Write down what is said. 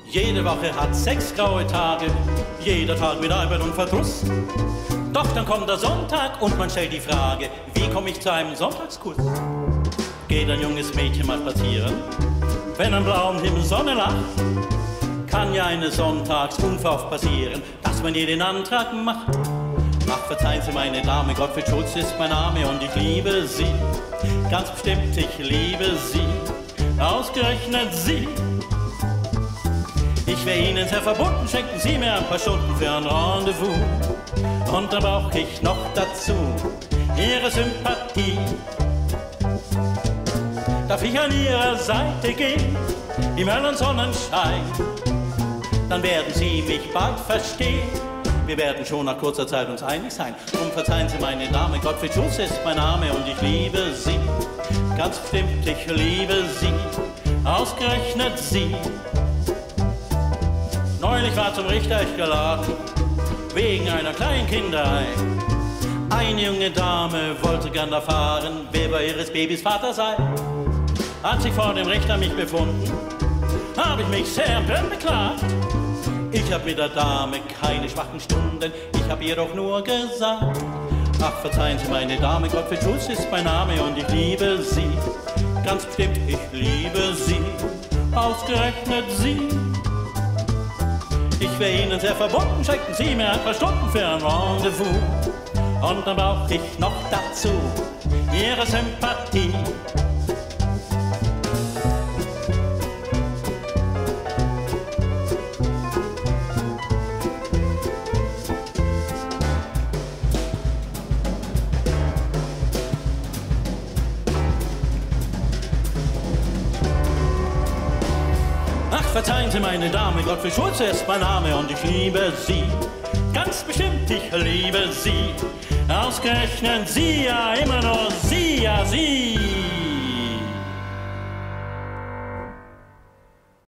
Jede Woche hat 6 graue Tage, jeder Tag mit Arbeit und Verdruss. Doch dann kommt der Sonntag und man stellt die Frage, wie komme ich zu einem Sonntagskuss? Geht ein junges Mädchen mal spazieren, wenn am blauen Himmel Sonne lacht, kann ja eines Sonntags unverhofft passieren, dass man jeden Antrag macht. Ach, verzeihen Sie, meine Dame, Gottfried Schulz ist mein Name und ich liebe Sie. Ganz bestimmt, ich liebe Sie, ausgerechnet Sie. Ich wäre Ihnen sehr verbunden, schenken Sie mir ein paar Stunden für ein Rendezvous. Und dann brauch ich noch dazu Ihre Sympathie. Darf ich an Ihrer Seite gehen, im hellen Sonnenschein, dann werden Sie mich bald verstehen. Wir werden schon nach kurzer Zeit uns einig sein. Drum verzeihen Sie, meine Dame, Gottfried Schulz ist mein Name und ich liebe Sie. Ganz bestimmt, ich liebe Sie, ausgerechnet Sie. Neulich war zum Richter ich geladen, wegen einer kleinen Kinderei. Eine junge Dame wollte gern erfahren, wer bei ihres Babys Vater sei. Als ich vor dem Richter mich befunden, habe ich mich sehr empört beklagt. Ich hab mit der Dame keine schwachen Stunden, ich hab ihr doch nur gesagt. Ach, verzeihen Sie, meine Dame, Gottfried Schulz ist mein Name und ich liebe Sie. Ganz bestimmt, ich liebe Sie, ausgerechnet Sie. Ich wäre Ihnen sehr verbunden, schenken Sie mir ein paar Stunden für ein Rendezvous. Und dann brauch ich noch dazu Ihre Sympathie. Verzeihen Sie, meine Dame, Gottfried Schulz ist mein Name und ich liebe Sie. Ganz bestimmt, ich liebe Sie. Ausgerechnet Sie, ja immer nur Sie.